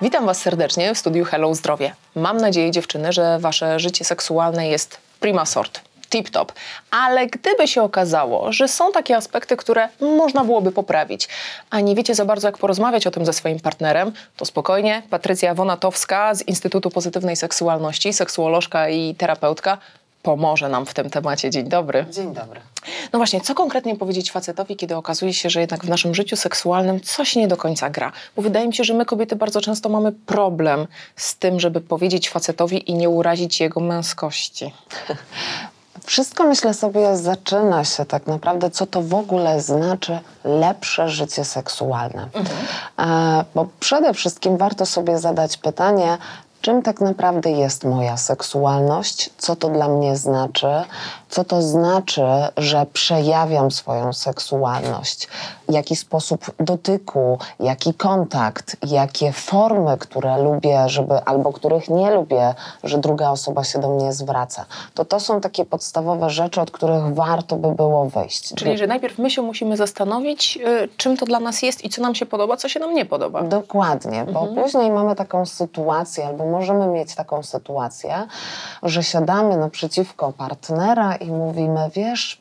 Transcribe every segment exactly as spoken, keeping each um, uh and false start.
Witam Was serdecznie w studiu Hello Zdrowie. Mam nadzieję, dziewczyny, że Wasze życie seksualne jest prima sort, tip-top. Ale gdyby się okazało, że są takie aspekty, które można byłoby poprawić, a nie wiecie za bardzo, jak porozmawiać o tym ze swoim partnerem, to spokojnie, Patrycja Wonatowska z Instytutu Pozytywnej Seksualności, seksuolożka i terapeutka, pomoże nam w tym temacie. Dzień dobry. Dzień dobry. No właśnie, co konkretnie powiedzieć facetowi, kiedy okazuje się, że jednak w naszym życiu seksualnym coś nie do końca gra? Bo wydaje mi się, że my kobiety bardzo często mamy problem z tym, żeby powiedzieć facetowi i nie urazić jego męskości. Wszystko, myślę sobie, zaczyna się tak naprawdę, co to w ogóle znaczy lepsze życie seksualne. Mhm. E, bo przede wszystkim warto sobie zadać pytanie, czym tak naprawdę jest moja seksualność, co to dla mnie znaczy, co to znaczy, że przejawiam swoją seksualność, jaki sposób dotyku, jaki kontakt, jakie formy, które lubię, żeby, albo których nie lubię, że druga osoba się do mnie zwraca. To to są takie podstawowe rzeczy, od których warto by było wyjść. Czyli, że najpierw my się musimy zastanowić, yy, czym to dla nas jest i co nam się podoba, co się nam nie podoba. Dokładnie, bo mhm. później mamy taką sytuację, albo możemy mieć taką sytuację, że siadamy naprzeciwko partnera i mówimy, wiesz,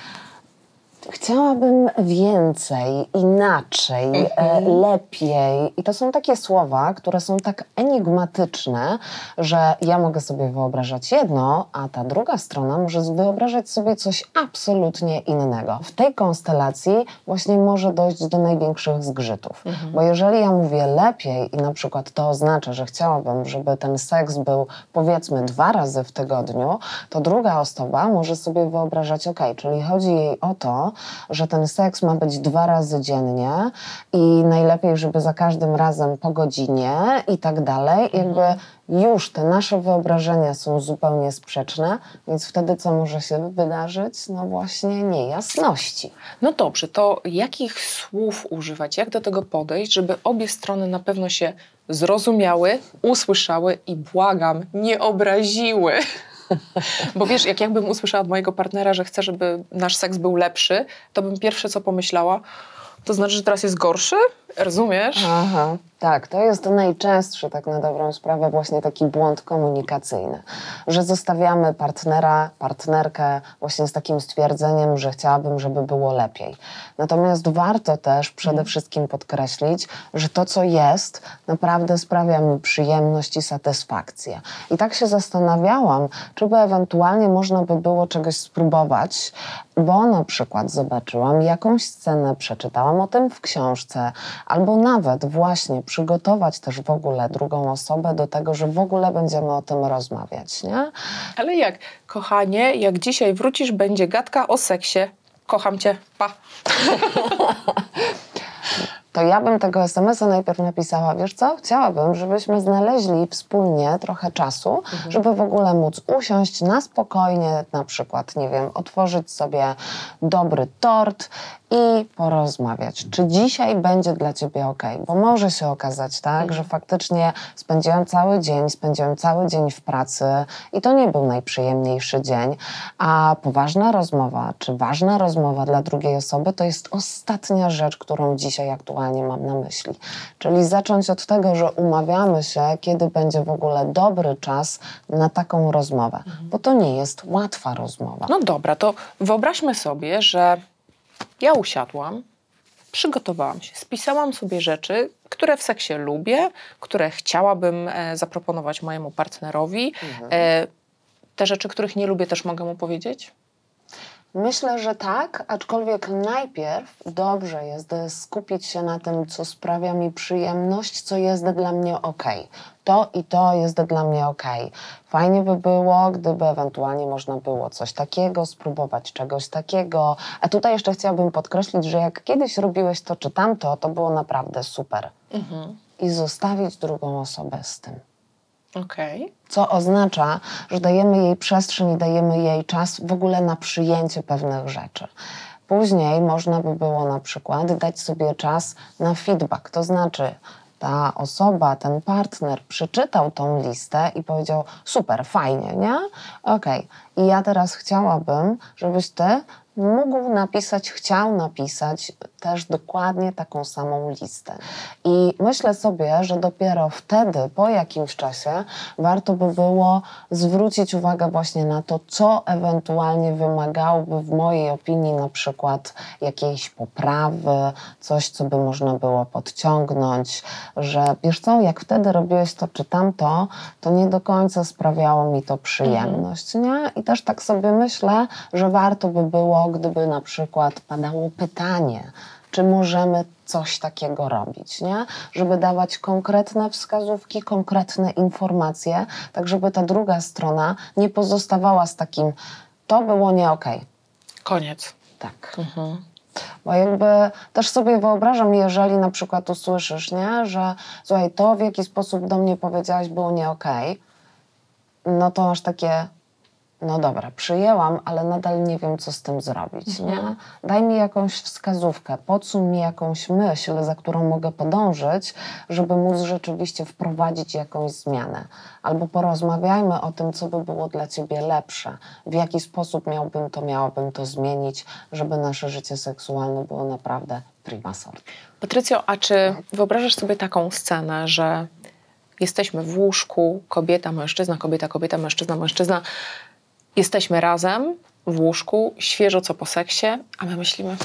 chciałabym więcej, inaczej, mhm. e, lepiej. I to są takie słowa, które są tak enigmatyczne, że ja mogę sobie wyobrażać jedno, a ta druga strona może wyobrażać sobie coś absolutnie innego. W tej konstelacji właśnie może dojść do największych zgrzytów. Mhm. Bo jeżeli ja mówię lepiej i na przykład to oznacza, że chciałabym, żeby ten seks był powiedzmy dwa razy w tygodniu, to druga osoba może sobie wyobrażać, ok, czyli chodzi jej o to, że ten seks ma być dwa razy dziennie i najlepiej, żeby za każdym razem po godzinie i tak dalej. Jakby już te nasze wyobrażenia są zupełnie sprzeczne, więc wtedy co może się wydarzyć? No właśnie niejasności. No dobrze, to jakich słów używać, jak do tego podejść, żeby obie strony na pewno się zrozumiały, usłyszały i błagam, nie obraziły? Bo wiesz, jak jakbym usłyszała od mojego partnera, że chcę, żeby nasz seks był lepszy, to bym pierwsze co pomyślała, to znaczy, że teraz jest gorszy? Rozumiesz? Aha, tak, to jest najczęstszy tak na dobrą sprawę właśnie taki błąd komunikacyjny, że zostawiamy partnera, partnerkę właśnie z takim stwierdzeniem, że chciałabym, żeby było lepiej. Natomiast warto też przede wszystkim podkreślić, że to, co jest, naprawdę sprawia mi przyjemność i satysfakcję. I tak się zastanawiałam, czy by ewentualnie można by było czegoś spróbować, bo na przykład zobaczyłam jakąś scenę, przeczytałam o tym w książce, albo nawet właśnie przygotować też w ogóle drugą osobę do tego, że w ogóle będziemy o tym rozmawiać, nie? Ale jak? Kochanie, jak dzisiaj wrócisz, będzie gadka o seksie. Kocham cię, pa. To ja bym tego es em es a najpierw napisała, wiesz co, chciałabym, żebyśmy znaleźli wspólnie trochę czasu, mhm. żeby w ogóle móc usiąść na spokojnie, na przykład, nie wiem, otworzyć sobie dobry tort i porozmawiać. Czy dzisiaj będzie dla ciebie okej? Bo może się okazać tak, mhm. że faktycznie spędziłam cały dzień, spędziłam cały dzień w pracy i to nie był najprzyjemniejszy dzień, a poważna rozmowa, czy ważna rozmowa dla drugiej osoby to jest ostatnia rzecz, którą dzisiaj aktualnie mam na myśli. Czyli zacząć od tego, że umawiamy się, kiedy będzie w ogóle dobry czas na taką rozmowę, mhm. bo to nie jest łatwa rozmowa. No dobra, to wyobraźmy sobie, że ja usiadłam, przygotowałam się, spisałam sobie rzeczy, które w seksie lubię, które chciałabym e, zaproponować mojemu partnerowi. Mhm. E, te rzeczy, których nie lubię, też mogę mu powiedzieć? Myślę, że tak, aczkolwiek najpierw dobrze jest skupić się na tym, co sprawia mi przyjemność, co jest dla mnie okej. To i to jest dla mnie okej. Fajnie by było, gdyby ewentualnie można było coś takiego, spróbować czegoś takiego. A tutaj jeszcze chciałabym podkreślić, że jak kiedyś robiłeś to czy tamto, to było naprawdę super. Mhm. I zostawić drugą osobę z tym. Okay. Co oznacza, że dajemy jej przestrzeń i dajemy jej czas w ogóle na przyjęcie pewnych rzeczy. Później można by było na przykład dać sobie czas na feedback, to znaczy ta osoba, ten partner przeczytał tą listę i powiedział super, fajnie, nie? Okej. Okay. I ja teraz chciałabym, żebyś ty mógł napisać, chciał napisać też dokładnie taką samą listę. I myślę sobie, że dopiero wtedy, po jakimś czasie, warto by było zwrócić uwagę właśnie na to, co ewentualnie wymagałoby w mojej opinii na przykład jakiejś poprawy, coś, co by można było podciągnąć, że wiesz co, jak wtedy robiłeś to czy tamto, to nie do końca sprawiało mi to przyjemność, mhm. nie? I też tak sobie myślę, że warto by było, gdyby na przykład padało pytanie, czy możemy coś takiego robić, nie? Żeby dawać konkretne wskazówki, konkretne informacje, tak żeby ta druga strona nie pozostawała z takim, to było nie okej. Koniec. Tak. Mhm. Bo jakby też sobie wyobrażam, jeżeli na przykład usłyszysz, nie, że słuchaj, to w jaki sposób do mnie powiedziałaś było nie okej, no to masz takie, no dobra, przyjęłam, ale nadal nie wiem, co z tym zrobić, mhm. nie? Daj mi jakąś wskazówkę, podsuń mi jakąś myśl, za którą mogę podążyć, żeby móc rzeczywiście wprowadzić jakąś zmianę. Albo porozmawiajmy o tym, co by było dla ciebie lepsze, w jaki sposób miałbym to, miałabym to zmienić, żeby nasze życie seksualne było naprawdę prima sort. Patrycjo, a czy wyobrażasz sobie taką scenę, że jesteśmy w łóżku, kobieta, mężczyzna, kobieta, kobieta, mężczyzna, mężczyzna, jesteśmy razem w łóżku, świeżo co po seksie, a my myślimy,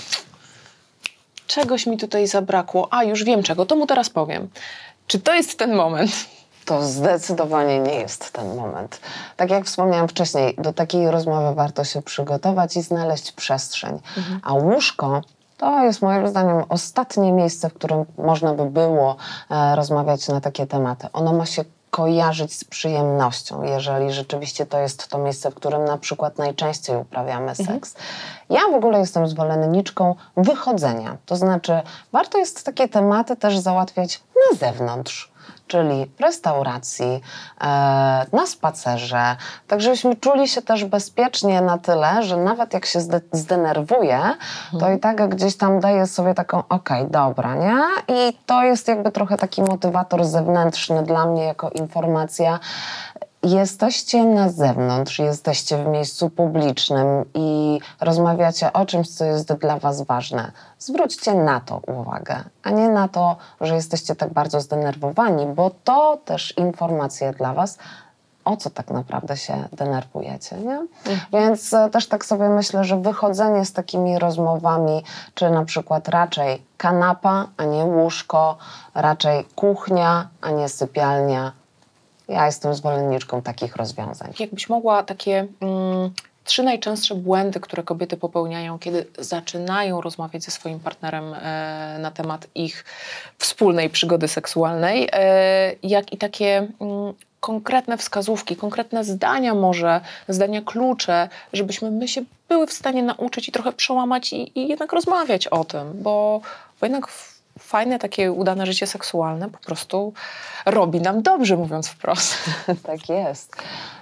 czegoś mi tutaj zabrakło, a już wiem czego, to mu teraz powiem. Czy to jest ten moment? To zdecydowanie nie jest ten moment. Tak jak wspomniałam wcześniej, do takiej rozmowy warto się przygotować i znaleźć przestrzeń. Mhm. A łóżko to jest moim zdaniem ostatnie miejsce, w którym można by było e, rozmawiać na takie tematy. Ono ma się kojarzyć z przyjemnością, jeżeli rzeczywiście to jest to miejsce, w którym na przykład najczęściej uprawiamy seks. Mhm. Ja w ogóle jestem zwolenniczką wychodzenia. To znaczy warto jest takie tematy też załatwiać na zewnątrz. Czyli w restauracji, e, na spacerze, tak żebyśmy czuli się też bezpiecznie na tyle, że nawet jak się zde- zdenerwuję, to hmm. i tak gdzieś tam daję sobie taką, okej, okay, dobra, nie? I to jest jakby trochę taki motywator zewnętrzny dla mnie jako informacja. Jesteście na zewnątrz, jesteście w miejscu publicznym i rozmawiacie o czymś, co jest dla was ważne. Zwróćcie na to uwagę, a nie na to, że jesteście tak bardzo zdenerwowani, bo to też informacja dla was, o co tak naprawdę się denerwujecie, nie? Mhm. Więc też tak sobie myślę, że wychodzenie z takimi rozmowami, czy na przykład raczej kanapa, a nie łóżko, raczej kuchnia, a nie sypialnia. Ja jestem zwolenniczką takich rozwiązań. Jakbyś mogła takie mm, trzy najczęstsze błędy, które kobiety popełniają, kiedy zaczynają rozmawiać ze swoim partnerem e, na temat ich wspólnej przygody seksualnej, e, jak i takie mm, konkretne wskazówki, konkretne zdania może, zdania klucze, żebyśmy my się były w stanie nauczyć i trochę przełamać i, i jednak rozmawiać o tym, bo, bo jednak fajne, takie udane życie seksualne po prostu robi nam dobrze, mówiąc wprost. Tak jest.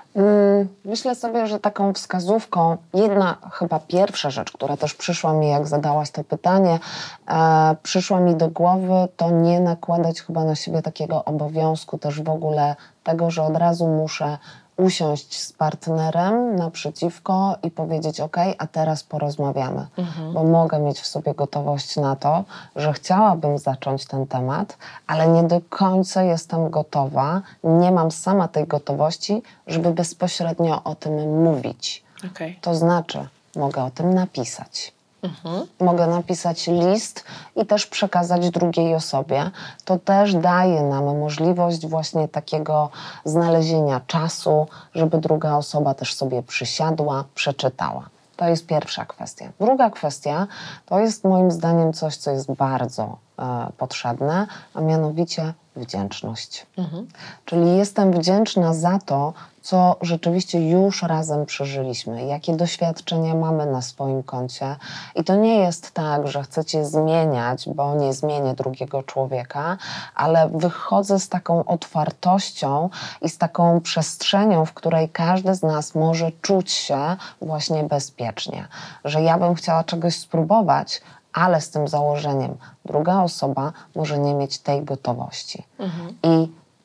Myślę sobie, że taką wskazówką, jedna chyba pierwsza rzecz, która też przyszła mi, jak zadałaś to pytanie, e, przyszła mi do głowy, to nie nakładać chyba na siebie takiego obowiązku też w ogóle tego, że od razu muszę usiąść z partnerem naprzeciwko i powiedzieć ok, a teraz porozmawiamy, mhm. bo mogę mieć w sobie gotowość na to, że chciałabym zacząć ten temat, ale nie do końca jestem gotowa, nie mam sama tej gotowości, żeby bezpośrednio o tym mówić. Okay. To znaczy, mogę o tym napisać. Mhm. Mogę napisać list i też przekazać drugiej osobie. To też daje nam możliwość właśnie takiego znalezienia czasu, żeby druga osoba też sobie przysiadła, przeczytała. To jest pierwsza kwestia. Druga kwestia to jest moim zdaniem coś, co jest bardzo e, potrzebne, a mianowicie wdzięczność. Mhm. Czyli jestem wdzięczna za to, co rzeczywiście już razem przeżyliśmy, jakie doświadczenia mamy na swoim koncie. I to nie jest tak, że chcecie zmieniać, bo nie zmienię drugiego człowieka, ale wychodzę z taką otwartością i z taką przestrzenią, w której każdy z nas może czuć się właśnie bezpiecznie. Że ja bym chciała czegoś spróbować, ale z tym założeniem druga osoba może nie mieć tej gotowości. Mhm. I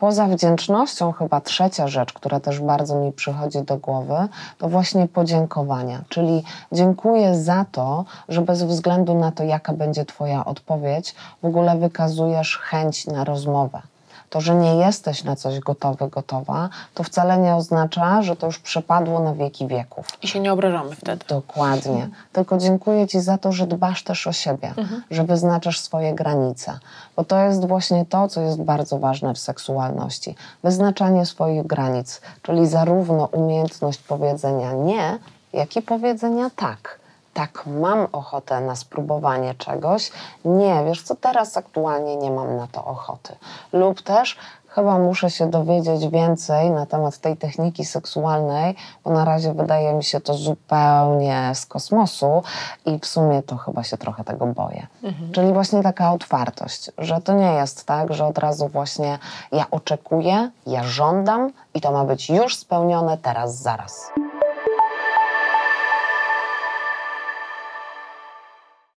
poza wdzięcznością chyba trzecia rzecz, która też bardzo mi przychodzi do głowy, to właśnie podziękowania. Czyli dziękuję za to, że bez względu na to, jaka będzie twoja odpowiedź, w ogóle wykazujesz chęć na rozmowę. To, że nie jesteś na coś gotowy, gotowa, to wcale nie oznacza, że to już przepadło na wieki wieków. I się nie obrażamy wtedy. Dokładnie. Mhm. Tylko dziękuję ci za to, że dbasz też o siebie, mhm. że wyznaczasz swoje granice. Bo to jest właśnie to, co jest bardzo ważne w seksualności. Wyznaczanie swoich granic, czyli zarówno umiejętność powiedzenia nie, jak i powiedzenia tak. Tak, mam ochotę na spróbowanie czegoś. Nie, wiesz co, teraz aktualnie nie mam na to ochoty. Lub też chyba muszę się dowiedzieć więcej na temat tej techniki seksualnej, bo na razie wydaje mi się to zupełnie z kosmosu i w sumie to chyba się trochę tego boję. Mhm. Czyli właśnie taka otwartość, że to nie jest tak, że od razu właśnie ja oczekuję, ja żądam i to ma być już spełnione teraz, zaraz.